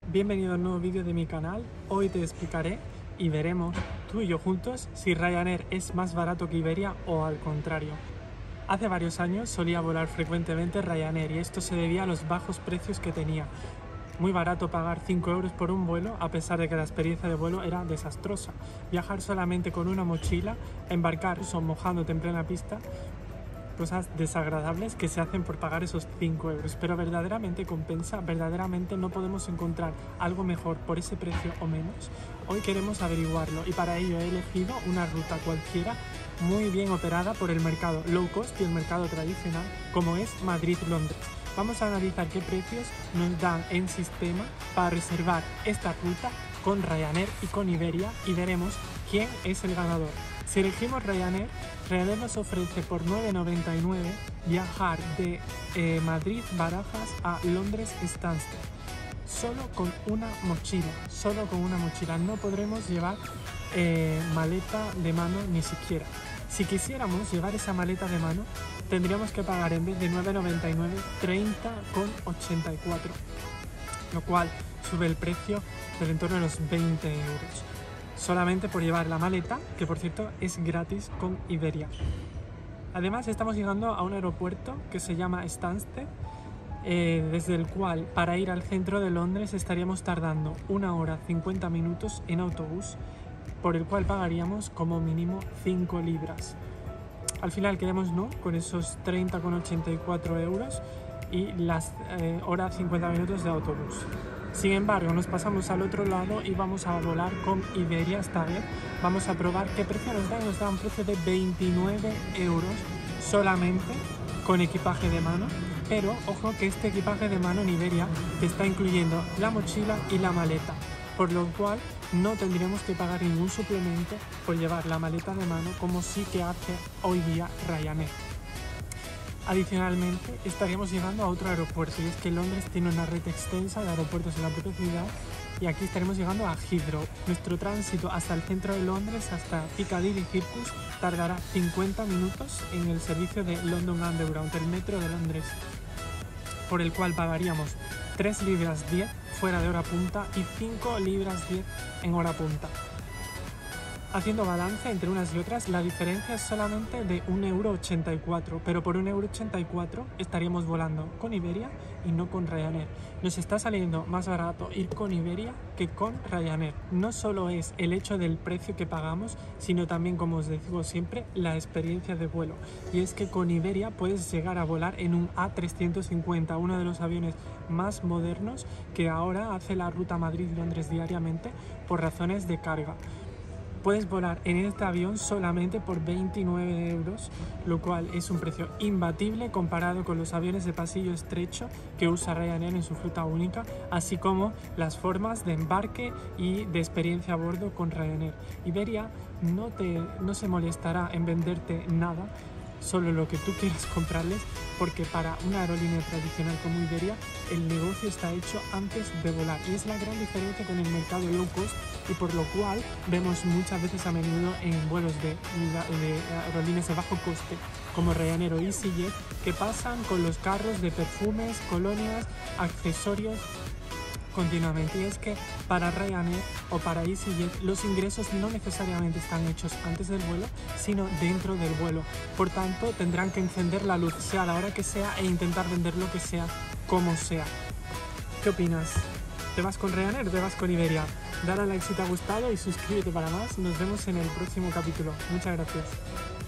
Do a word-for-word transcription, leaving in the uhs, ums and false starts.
Bienvenido a un nuevo vídeo de mi canal. Hoy te explicaré y veremos tú y yo juntos si Ryanair es más barato que Iberia o al contrario. Hace varios años solía volar frecuentemente Ryanair y esto se debía a los bajos precios que tenía. Muy barato pagar cinco euros por un vuelo, a pesar de que la experiencia de vuelo era desastrosa. Viajar solamente con una mochila, embarcar son mojándote en plena pista, cosas desagradables que se hacen por pagar esos cinco euros, pero verdaderamente compensa, verdaderamente no podemos encontrar algo mejor por ese precio o menos. Hoy queremos averiguarlo y para ello he elegido una ruta cualquiera muy bien operada por el mercado low cost y el mercado tradicional, como es Madrid-Londres. Vamos a analizar qué precios nos dan en sistema para reservar esta ruta con Ryanair y con Iberia y veremos quién es el ganador. Si elegimos Ryanair, Ryanair nos ofrece por nueve noventa y nueve viajar de eh, Madrid-Barajas a Londres-Stansted, solo con una mochila, solo con una mochila. No podremos llevar eh, maleta de mano ni siquiera. Si quisiéramos llevar esa maleta de mano, tendríamos que pagar en vez de nueve noventa y nueve, treinta ochenta y cuatro, lo cual sube el precio del entorno de los veinte euros. Solamente por llevar la maleta, que por cierto es gratis con Iberia. Además estamos llegando a un aeropuerto que se llama Stansted, eh, desde el cual para ir al centro de Londres estaríamos tardando una hora cincuenta minutos en autobús, por el cual pagaríamos como mínimo cinco libras. Al final quedamos no con esos treinta ochenta y cuatro euros y las eh, hora cincuenta minutos de autobús. Sin embargo, nos pasamos al otro lado y vamos a volar con Iberia esta vez. Vamos a probar qué precio nos da. Nos da un precio de veintinueve euros solamente con equipaje de mano. Pero ojo que este equipaje de mano en Iberia te está incluyendo la mochila y la maleta, por lo cual no tendremos que pagar ningún suplemento por llevar la maleta de mano como sí que hace hoy día Ryanair. Adicionalmente, estaríamos llegando a otro aeropuerto y es que Londres tiene una red extensa de aeropuertos en la propia ciudad y aquí estaremos llegando a Heathrow. Nuestro tránsito hasta el centro de Londres, hasta Piccadilly Circus, tardará cincuenta minutos en el servicio de London Underground, el metro de Londres, por el cual pagaríamos tres libras diez fuera de hora punta y cinco libras diez en hora punta. Haciendo balance entre unas y otras, la diferencia es solamente de un euro ochenta y cuatro, pero por un euro ochenta y cuatro estaríamos volando con Iberia y no con Ryanair. Nos está saliendo más barato ir con Iberia que con Ryanair. No solo es el hecho del precio que pagamos, sino también, como os digo siempre, la experiencia de vuelo. Y es que con Iberia puedes llegar a volar en un A trescientos cincuenta, uno de los aviones más modernos que ahora hace la ruta Madrid-Londres diariamente por razones de carga. Puedes volar en este avión solamente por veintinueve euros, lo cual es un precio imbatible comparado con los aviones de pasillo estrecho que usa Ryanair en su flota única, así como las formas de embarque y de experiencia a bordo con Ryanair. Iberia no, te, no se molestará en venderte nada, solo lo que tú quieras comprarles, porque para una aerolínea tradicional como Iberia el negocio está hecho antes de volar y es la gran diferencia con el mercado low cost, y por lo cual vemos muchas veces a menudo en vuelos de, de aerolíneas de bajo coste como Ryanair o EasyJet que pasan con los carros de perfumes, colonias, accesorios continuamente. Y es que para Ryanair o para EasyJet los ingresos no necesariamente están hechos antes del vuelo, sino dentro del vuelo. Por tanto, tendrán que encender la luz, sea a la hora que sea, e intentar vender lo que sea, como sea. ¿Qué opinas? ¿Te vas con Ryanair o te vas con Iberia? Dale a like si te ha gustado y suscríbete para más. Nos vemos en el próximo capítulo. Muchas gracias.